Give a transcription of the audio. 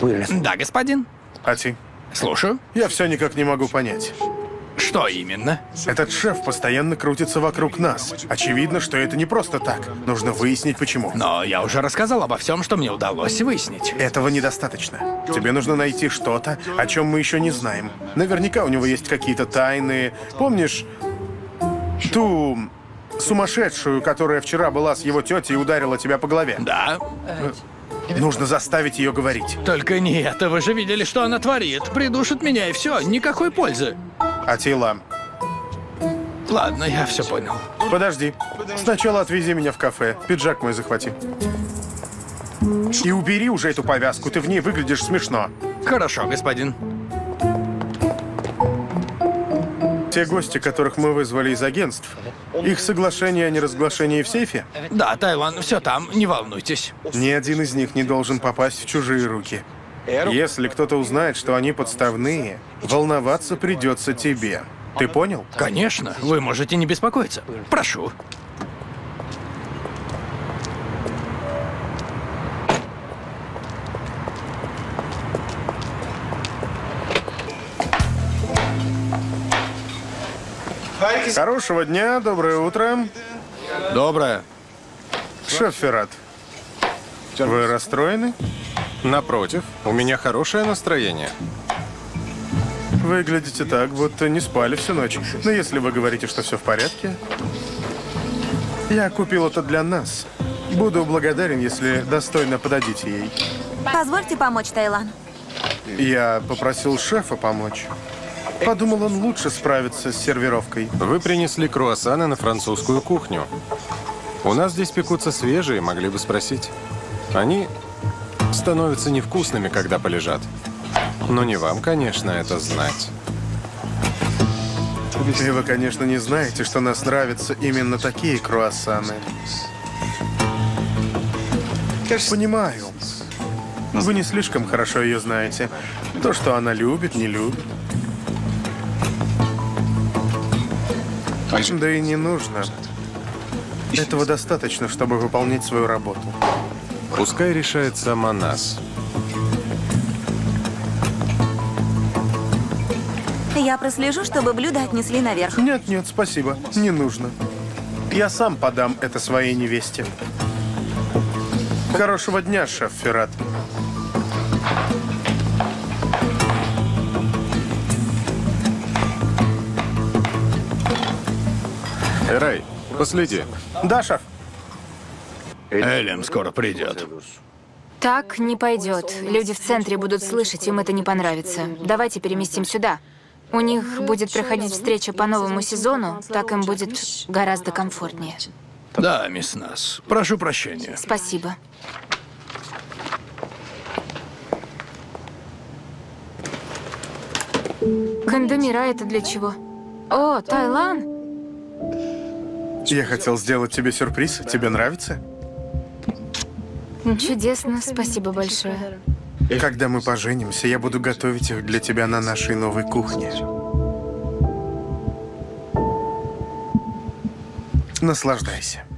Да, господин. Ати, Слушаю. я все никак не могу понять. Что именно? Этот шеф постоянно крутится вокруг нас. Очевидно, что это не просто так. Нужно выяснить, почему. Но я уже рассказал обо всем, что мне удалось выяснить. Этого недостаточно. Тебе нужно найти что-то, о чем мы еще не знаем. Наверняка у него есть какие-то тайны. Помнишь ту сумасшедшую, которая вчера была с его тетей и ударила тебя по голове? Да. Нужно заставить ее говорить. Только не это. Вы же видели, что она творит. Придушит меня, и все. Никакой пользы. Атила, Ладно, я все понял. подожди. Сначала отвези меня в кафе. Пиджак мой захвати. И убери уже эту повязку. Ты в ней выглядишь смешно. Хорошо, господин. Те гости, которых мы вызвали из агентств, их соглашение о неразглашении в сейфе? Да, Тайлан, все там, не волнуйтесь. Ни один из них не должен попасть в чужие руки. Если кто-то узнает, что они подставные, волноваться придется тебе. Ты понял? Конечно, вы можете не беспокоиться. Прошу. Хорошего дня, доброе утро. Доброе. Шеф Феррат, вы расстроены? Напротив, у меня хорошее настроение. Выглядите так, будто не спали всю ночь. Но если вы говорите, что все в порядке... Я купил это для нас. Буду благодарен, если достойно подадите ей. Позвольте помочь, Тайлан. Я попросил шефа помочь. Подумал, он лучше справится с сервировкой. Вы принесли круассаны на французскую кухню. У нас здесь пекутся свежие, могли бы спросить. Они становятся невкусными, когда полежат. Но не вам, конечно, это знать. И вы, конечно, не знаете, что нас нравятся именно такие круассаны. Понимаю. Вы не слишком хорошо ее знаете. То, что она любит, не любит. Да и не нужно. Этого достаточно, чтобы выполнять свою работу. Пускай решает сама нас. Я прослежу, чтобы блюдо отнесли наверх. Нет, нет, спасибо. Не нужно. Я сам подам это своей невесте. Хорошего дня, шеф Феррат. Рэй, последи. Да, шеф. Элем скоро придет. Так не пойдет. Люди в центре будут слышать, им это не понравится. Давайте переместим сюда. У них будет проходить встреча по новому сезону, так им будет гораздо комфортнее. Да, мисс Нас. Прошу прощения. Спасибо. Кандамира это для чего? О, Тайлан! Я хотел сделать тебе сюрприз. Тебе нравится? Чудесно, спасибо большое. Когда мы поженимся, я буду готовить их для тебя на нашей новой кухне. Наслаждайся.